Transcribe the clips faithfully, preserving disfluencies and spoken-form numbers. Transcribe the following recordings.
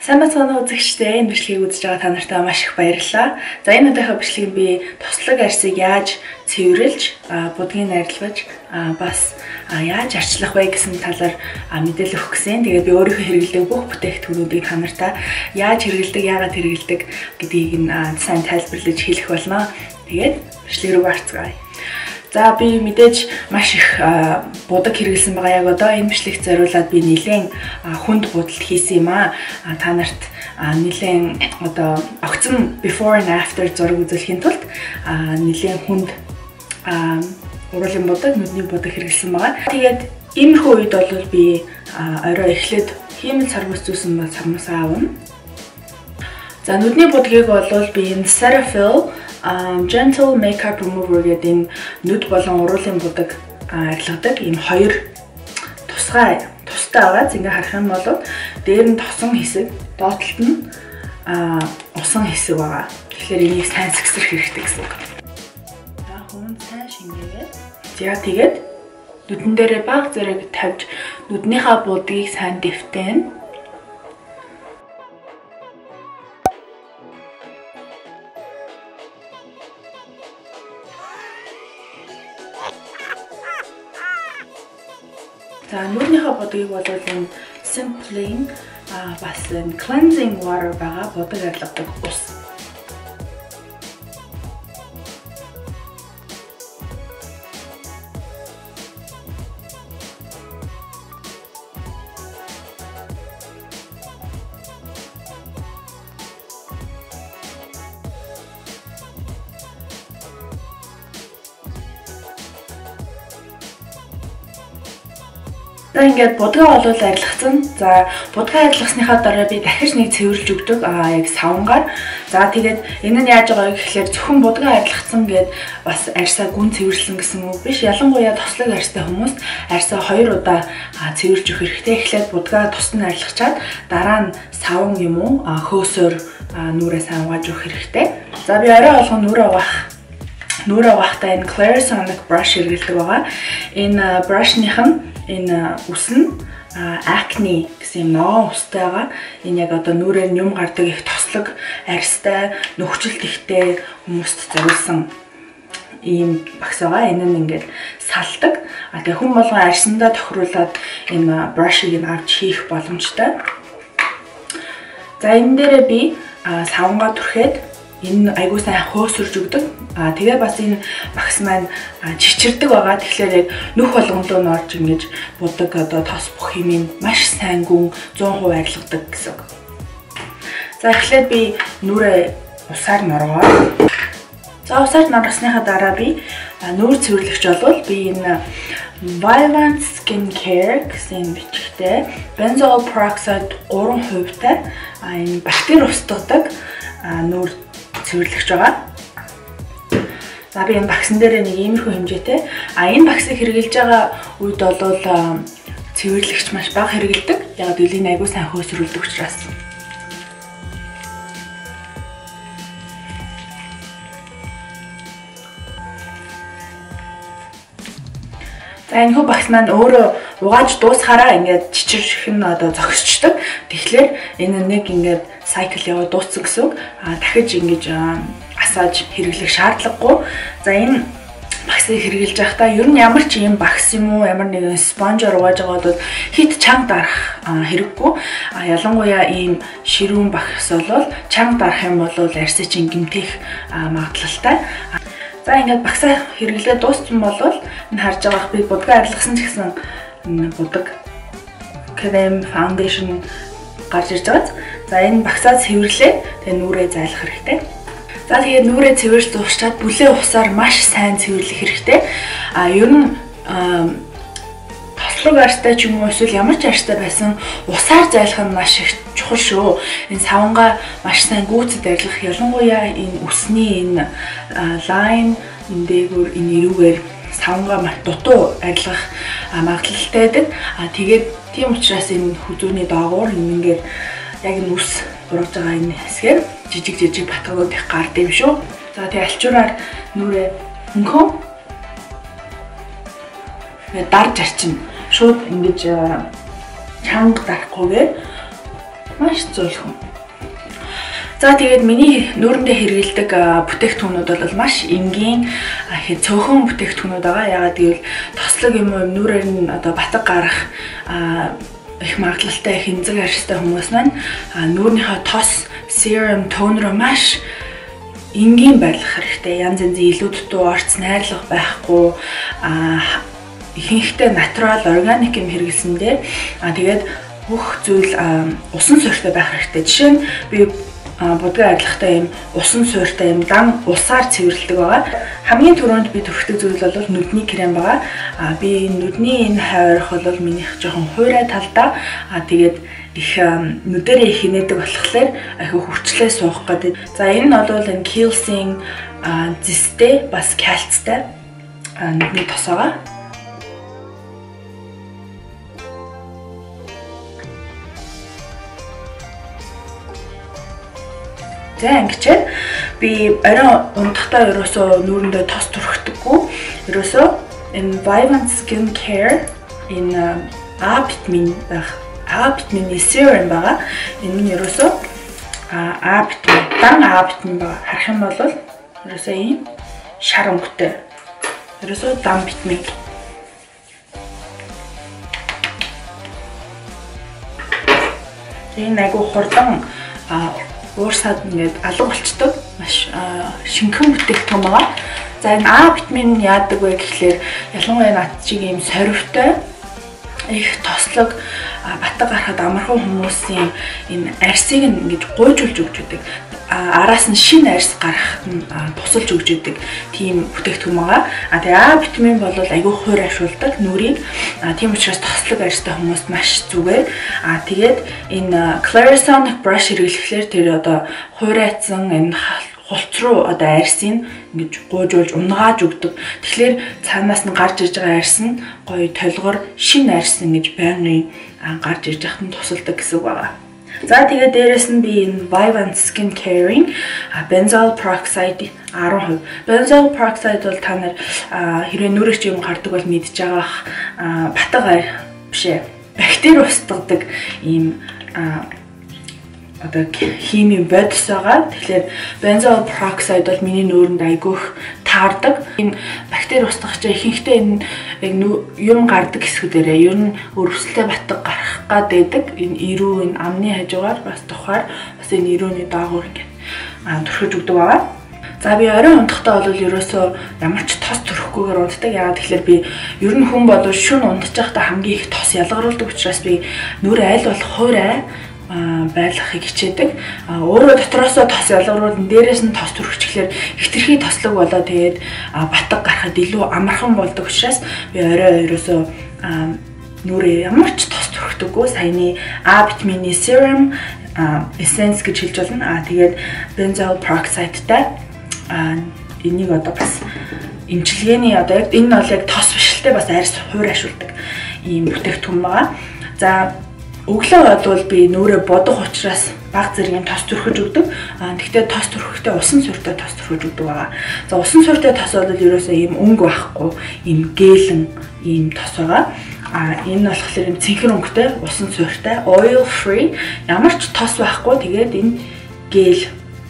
Сайн бацгаана үзэгчдээ, энэ бичлэгийг үзэж байгаа та нартай маш их баярлалаа. За энэ удаагийн бичлэгийг би туслаг арьсыг яаж цэвэрлж, будгийг найрлаж, бас яаж арчлах вэ гэсэн талаар мэдээлэл өгөх гэсэн. Тэгээд би өөрийнхөө хэрэглэдэг бүх бүтээгдэхүүнүүдийг та нартай яаж хэрэглэдэг, яагаад хэрэглэдэг гэдгийг нь сайн тайлбарлаж хэлэх болно. Тэгээд бичлэг рүү гарцгаая. За би мэдээж маш их будаг хэрэглэсэн байгаа. Яг одоо энэ бичлэгт зориулаад би нэлээд хүнд будалд хийсэн юм аа. Та нарт нэлээд одоо огцон before and after зураг үзүүлэхийн тулд нэлээд хүнд уруулын будаг, нүдний будаг хэрэглэсэн байгаа. Тэгээд иймэрхүү үед бол би орой эхлээд хиймэл сармас зүүсэн ба сармасаа авна. За нүдний будгийг бол би энэ Cetaphil Um, Gentle Makeup Remover гэдэг энэ нүд болон уруулын будаг арилгадаг ийм хоёр тусгай тустай байгаа. Ингээ харах юм бол дээр нь тосон хэсэг, доотлолт нь усан хэсэг байгаа. Тэгэхээр энийг сайн сэгсрэх хэрэгтэй гэсэн үг. За хүн сайн шингээгээд. За тэгээд нүдэн дээрээ баг зэрэг тавьж нүднийхээ будгийг сайн дэвтэн. За нүднийхээ будгийг бол энэ Simply бас энэ cleansing water байгаа будаг арилгадаг ус. За ингээд будгаа болвол арилгацсан. За будгаа арилгасныхаа дараа би дахиж нэг цэвэрлж өгдөг. Аа яг савнгаар. За тэгээд энэ нь яаж байгаа гэхээр зөвхөн будгаа арилгацсан гэд бас арьсаа гүн цэвэрлсэн гэсэн үг биш. Ялангуяа тослог арьстай хүмүүс арьсаа хоёр удаа цэвэрлж өгөх хэрэгтэй. Эхлээд будгаа тусна арилгачаад дараа нь савн юм уу хөөсөөр нүрээ савгааж өгөх хэрэгтэй. За би орой болгон нүрээ угаах. Нүрээ угаахтаа энэ Clarisonic brush хэрэглэдэг байгаа. Энэ brush-ных нь энэ ус нь acne гэсэн ногоон устай байгаа. Энэ яг одоо нүрээр юм гардаг их тослог арьстай, нөхцөлт ихтэй хүмүүст зориулсан ийм багс байгаа. Энэ нь ингээд салдаг. А тэгээ хүн болгон арьсандаа тохируулаад энэ brush-ыг нь авч хийх боломжтой. За энэ дээрээ би савнгаа түрхээд энэ айгуу сайн хөөсөрж өгдөг. Аа тэгээ бас энэ багс маань чичирдэг байгаа. Тэгэхээр яг нөх болгон руу норж ингэж будаг одоо тос бүх юмыг маш сайн гүн зуун хувь арилгадаг гэсэн үг. За эхлээд би нүрээ усаар норгоо. За усаар норгосныхаа дараа би нүур цэвэрлэгч болвол би энэ Vivant Skin Care гэсэн бичгтэй benzoyl peroxide three хувьтай энэ бактери устгадаг нүур цэвэрлэгч байгаа. За би энэ багсан дээр нэг иймэрхүү хэмжээтэй. А энэ багсыг хэрэглэж байгаа үед бол цэвэрлэгч маш бага хэрэгэлдэг. Яг үлийн айгуу сайн хөөсрүүлдэг учраас. За энэ хөө багс маань өөрөө угааж дуусахаараа ингээд чичирх нь одоо зогсчдөг. Тэгэхээр энэ нэг ингээд cycle яваа дууссан гэсэн үг. А дахиж ингэж асааж хэрэглэх шаардлагагүй. За энэ багсыг хэрэглэж байхдаа ер нь ямар ч юм багс юм уу, ямар нэгэн спонжоор угааж байгаа бол хит чанга дарах хэрэггүй. А ялангуяа ийм ширүүн багс бол чанга дарах юм бол арьсаа чинь гэмтэх магадлалтай. За ингээд багсаа хэрэглээ дууссан бол энэ харж байгаа би будгаа арилгасан ч гэсэн будаг крем foundation гарч ирж байгаа. За энэ багсаа цэвэрлээ. Тэгээ нүрээ зайлах хэрэгтэй. За тэгээд нүрээ цэвэрлж дуусчаад бүлээн усаар маш сайн цэвэрлэх хэрэгтэй. А ер нь тослог арьстай ч юм уу эсвэл ямар ч арьстай байсан усаар зайлах нь маш их чухал шүү. Энэ савнгаа маш сайн гүйцэд арилгах, ялангуяа энэ усны энэ лайн энэ дээгүүр энэ эрүүгээр савнгаа дутуу арилгах магадлалтай байдаг. А тэгээд тийм учраас энэ хүзүүний доогуур ингээд яг энэ ус бурууж байгаа энэ хэсгээр жижиг жижиг батгууд их гард юм шүү. За тэгээ алчуураар нүрээ хөнгөө дарж арчина. Шууд ингэж чанга дарахгүйгээр маш зөвлөхөн. За тэгээд миний нүүрэндээ хэрэглэдэг бүтээгдэхүүнүүд бол маш энгийн цөөхөн бүтээгдэхүүнүүд байгаа. Ягаад гэвэл тослог юм уу нүрээр нь одоо батг гарах их магадлалтай их эмзэг арьстай хүмүүс маань нүүрнийхээ тос, serum, toner маш энгийн байлгах хэрэгтэй. Янз янзын илүүд дүү орц найрлах байхгүй ихэнхдээ натурал органик юм хэрэглэсэндээ тэгээд бүх зүйл усан суурьтай байх хэрэгтэй. Жишээ нь би будгийн арилгатай юм усан суурьтай юм дан усаар цэвэрлдэг байгаа. Хамгийн түрүүнд би төрхтэй зүйл бол нүдний крем байгаа. А би нүдний энэ хавирах бол минийх жоохон хуурай талдаа. А тэгээд их нүдэрээ их инээдэг болохоор ахи хүчлээ суух гэдэг. За энэ нь бол энэ Kiehl's-ийн зистэй бас кальцтай нүдний тос байгаа. За ингэчээ би орой унтахтаа ерөөсөө нүүрэндээ тос түрхдэггүй. Ерөөсөө энэ Vivant Skin Care энэ А витамин байх А витамины serum байгаа. Энэ нь ерөөсөө А витамин, дан А витамин байгаа. Харах юм бол ерөөсөө ийм шар өнгөтэй. Ерөөсөө дан витамин. Энэ айгу хурдан уурсаад ингээд алга болчдөг маш шинхэн бүтээгдэхүүн байгаа. За энэ А витамин яадаг вэ гэхлээр ялангуяа над чиг ийм сорвтой их тослог батг гарахад амархан хүмүүсийн энэ арьсыг ингэж гуйжуулж өгч үүдэг. Араас нь шинэ арьс гарахад нь тусалж өгч үүдэг тийм бүтээгдэхүүн байгаа. А тэгээ А витамин бол айгүй хуурайшуулдаг нүрийг. Тийм учраас тослог арьстай хүмүүст маш зүгээр. А тэгээд энэ Clarisonic brush хэрэглэхлээр тэр одоо хуурайцсан энэ хулц руу одоо арьсыг ингэж гуйжуулж унгааж өгдөг. Тэгэхээр цаанаас нь гарч ирж байгаа арьс нь гоё толгор шинэ арьс ингэж байнгын гарч ирж байхад нь тусалдаг гэсэн үг байгаа. За тэгээд дээрэс нь би энэ Vivant Skin Care-ийн benzoyl peroxide ten percent. Benzoyl peroxide бол та нар хэрвээ нүрэгч юм гардаг бол мэдж байгаа батг биш ээ. Бактери устгадаг ийм одоо химийн бодис байгаа. Тэгэхээр benzoyl peroxide бол миний нүүрэнд айгүйх таардаг. Энэ бактери устгах чинь ихэнхдээ энэ яг юм гардаг хэсгүүдээрээ ер нь өрөвсөлтэй батг гарах гад байдаг. Энэ ирүү энэ амны хажуугаар бас тухаар бас энэ ирүүний доогуур ингээд түрхэж өгдөг байгаа. За би орой унтахдаа бол ерөөсөө ямар ч тос төрөхгүйгээр унтдаг. Яагаад тэгэхээр би ер нь хүн бол шөнө унтаж байхдаа хамгийн их тос ялгаруулдаг учраас би нүрээ аль болох хуурай байлгахыг хичээдэг. Өөрөө дотроосоо тос ялгаруулна, дээрээс нь тос төрчихлээр хитрхи тослог болоо тэгээд батг гарахад илүү амархан болдог учраас би орой ерөөсөө нүрээ ямар ч тос төрхдөггүй. Саяны А витамины serum essence гэж хэлж болно. А тэгээд benzoyl peroxide-тай энийг одоо бас эмчилгээний одоо яг энэ нь бол яг тос бишэлтэй бас арьс хуурайшуулдаг ийм бүтээгдэхүүн байгаа. За өглөө бол би нүрээ бодох учраас баг зэргийн тос төрхөж өгдөг. Гэхдээ тос төрхөхдөө усан суурьтай тос төрхөж өгдөг байгаа. За усан суурьтай тос бол ерөөсөө ийм өнгө байхгүй, ийм гээлэн ийм тос байгаа. А энэ болохоор ийм цэнхэр өнгөтэй, усан суурьтай, oil free, ямар ч тос байхгүй. Тэгээд энэ гэл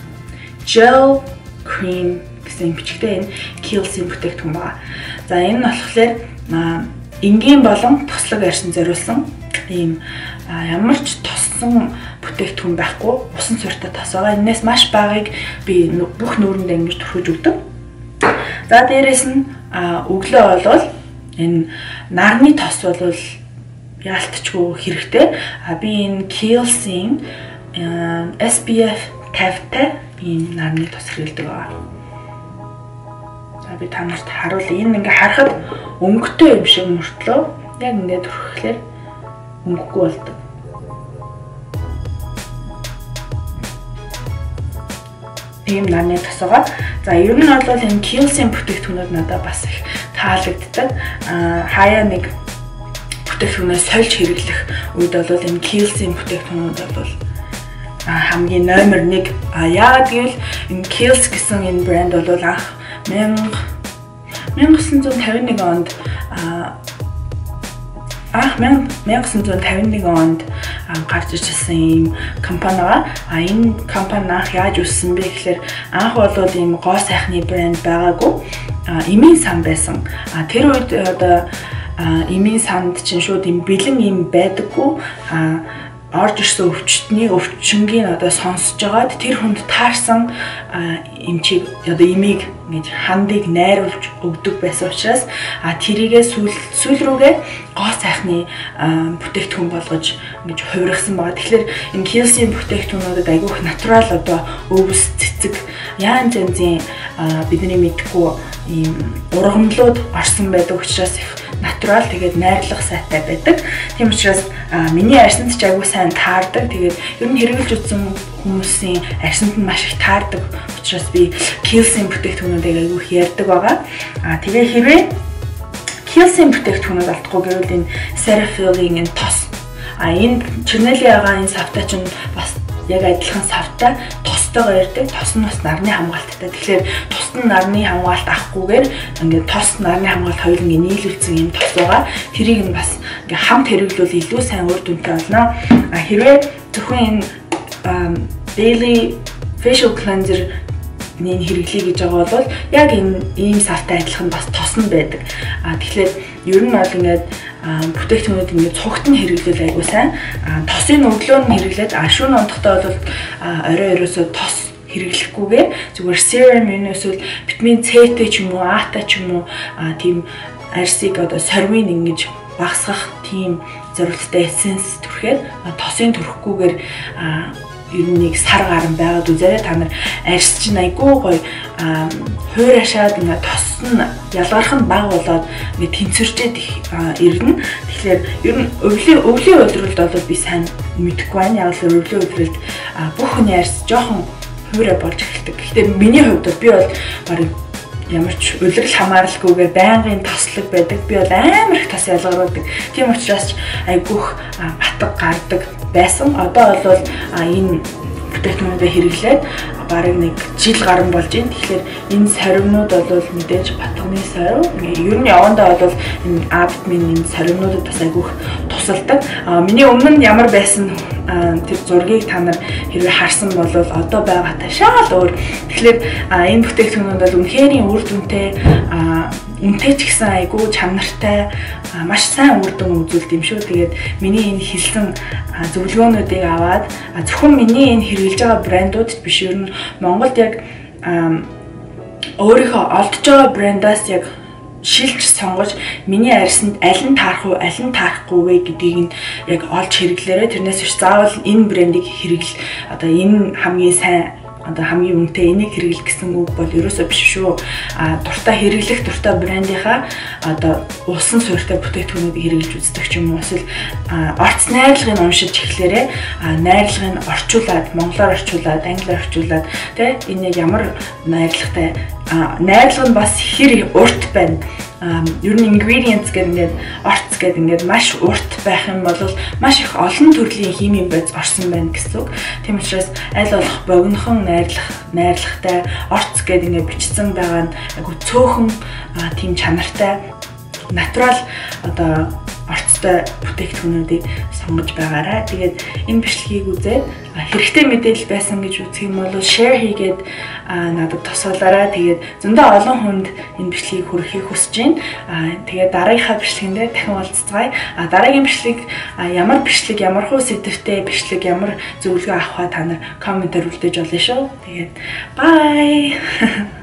gel cream гэсэн бичгтэй энэ Kiehl's-ийн бүтээгдэхүүн байгаа. За энэ нь болохоор энгийн болон тослог арьсан зориулсан ийм ямар ч тоссон бүтээгдэхүүн байхгүй усан суурьтай тос байгаа. Энээс маш багыг би бүх нүүрэндээ ингэж түрхэж өгдөг. За дээрэс нь өглөө бол энэ нарны тос бол яалтчгүй хэрэгтэй. Би энэ Kiehl's-ийн эс пи эф тавтай ийм нарны тос хэрэглэдэг байгаа. За би та нарт харуул. Энэ ингээ харахад өнгөтэй юм шиг мөртлөө яг ингээ түрхэхлээр өнгөгүй болдог. Тийм нарны тос байгаа. За ер нь бол энэ Kiehl's-ийн бүтээгдэхүүнүүд надад бас их таалагддаг. Аа хаяа нэг бүтээгдэхүүнээ сольж хэрэглэх үед бол энэ Kiehl's-ийн бүтээгдэхүүнүүд бол хамгийн номер нэг. А яагаад гэвэл энэ Kiehl's гэсэн энэ брэнд бол анх мянга найман девяносто один онд анх мянга тоғыз жүз тавьж нэг онд гарч ирсэн ийм компани байгаа. А энэ компани анх яаж үүссэн бэ гэхээр анх бол ийм гоо сайхны брэнд байгаагүй. Эмийн сан байсан. А тэр үед одоо эмийн санд чинь шууд ийм бэлэн ийм байдаггүй. А орж ирсэн өвчтний өвчнгийн одоо сонсож байгаад тэр хүнд таарсан эмчийг одоо эмийг ингэж хандыг найруулж өгдөг байсан учраас а тэрийгээ сүүл сүүл рүүгээ гоо сайхны бүтээгдэхүүн болгож ингэж хувиргасан байгаа. Тэгэхээр энэ Kiehl's-ийн бүтээгдэхүүнүүдэд айгүйх натурал одоо өвс цэцэг янз янзын бидний мэдхгүй ийм ургамлууд орсон байдаг учраас их натурал тэгээд найрлах сайтай байдаг. Тийм учраас миний арьсанд ч айгүй сайн таардаг. Тэгээд ер нь хэрэгжилж үзсэн хүмүүсийн арьсанд нь маш их таардаг учраас би Kiehl's-ийн бүтээгдэхүүнүүдийг айгүй их ярьдаг байгаа. А тэгээ хэрвээ Kiehl's-ийн бүтээгдэхүүнүүд алдахгүй гэвэл энэ Cetaphil-ийн энэ тос. А энэ Chanel-ийн энэ савтай чинь бас яг адилхан савтай тостойгоо ярддаг. Тос нь бас нарны хамгаалттай. Тэгэхээр тосд нь нарны хамгаалт авахгүйгээр ингээд тос нарны хамгаалт хоёулаа ингээд нийлүүлсэн юм тос байгаа. Тэрийг нь бас ингээд хамт хэрэглүүл илүү сайн үр дүнтэй болно. А хэрвээ зөвхөн энэ daily facial cleanser нийн хэрэглэе гэж байгаа бол яг энэ ийм савтай адилхан бас тос нь байдаг. А тэгэхээр ер нь бол ингээд бүтээгдэхүүнүүд ингээд цугт нь хэрэглүүл айгуу сайн. Тосын өглөө нь хэрэглээд а шөнө ондохдоо бол орой оройсоо тос хэрэглэхгүйгээр зүгээр serum юм эсвэл витамин С-тэй ч юм уу, А-тай ч юм уу тийм арьсыг одоо сорвын ингэж багасгах тийм зорилттой эссенс түрхээр тосын төрөхгүйгээр ер нь нэг сар гарan байгаад үзээрэй. Та нар арьс чинь айгүй гоё хуурашаад ингээ тос нь ялгарх нь бага болоод ингээ тэнцвэрчээд ирнэ. Тэгэхээр ер нь өвлийн өвлийн өдрөлд бол би сайн мэдэхгүй байна. Яг л өвлийн өдрөлд бүх хүний арьс жоохон хуурай болж эхэлдэг. Гэхдээ миний хувьд би бол барыг ямар ч улирал хамааралгүйгээр байнгын тослог байдаг. Би бол амар их тос ялгаруулдаг. Тийм учраас айгүйх батг гардаг байсан. Одоо бол энэ бүтээгдэхүүнүүдээ хэрэглээд бараг нэг жил гарan болж байна. Тэгэхээр энэ сорвнууд бол мэдээж батганы сорв. Ер нь явандаа бол энэ А витамин энэ сорвнуудад бас айгүйх тусалдаг. Миний өмнө нь ямар байсан тэр зургийг та нар хэрвээ харсан бол одоо байгаатай шал өөр. Тэгэхээр энэ бүтээгдэхүүнүүд бол үнэхээр үр дүнтэй, үнэтэй ч гэсэн айгүй чанартай, маш сайн үр дүн үзүүлдэг юм шүү. Тэгээд миний энэ хэлсэн зөвлөгөөнүүдийг аваад зөвхөн миний энэ хэрэгжилж байгаа брэндүүд биш, ер нь Монголд яг өөрийнхөө олдож байгаа брэндаас яг шилж сонгож миний арьсанд аль нь таарах уу, аль нь таарахгүй вэ гэдгийг нь яг олж хэрэглээрэй. Тэрнээс биш заавал энэ брэндийг хэрэгэл, одоо энэ хамгийн сайн, одоо хамгийн үнэтэй энийг хэрэглэх гэсэн үг бол ерөөсөө биш шүү. А дуртай хэрэглэх дуртай брендийнхаа одоо улсын суурьтай бүтээгдэхүүнүүдийг хэрэглэж үздэг ч юм уу, эсвэл орц найрлагыг уншиж эхлээрэй. А найрлагыг орчуулад, монголоор орчуулад, англиар орчуулад тэ энэ ямар найрлагатай, найрлага нь бас хэр урт байна. Ер нь ingredients гэдэг ингээд орц гэдэг ингээд маш урт байх юм бол маш их олон төрлийн химийн бодис орсон байна гэсэн үг. Тийм учраас аль болох богинохон найрлах, найрлагатай орц гэдэг ингээд бичсэн байгаа нь айгу цөөхөн тийм чанартай натурал одоо орцтой бүтээгдэхүүнүүдийг сонгож байгаарай. Тэгээд энэ бичлэгийг үзээд хэрэгтэй мэдээлэл байсан гэж үзэх юм бол share хийгээд надад тусгаалаарай. Тэгээд зөндөө олон хүнд энэ бичлэгийг хүрэхийг хүсэж байна. Тэгээд дараагийнхаа бичлэгэндээ дахин уулзцгаая. Дараагийн бичлэг ямар бичлэг, ямар хуу сэдвтэй бичлэг, ямар зөвлөгөө авах та нар комментээр үлдээж болно шүү. Тэгээд bye.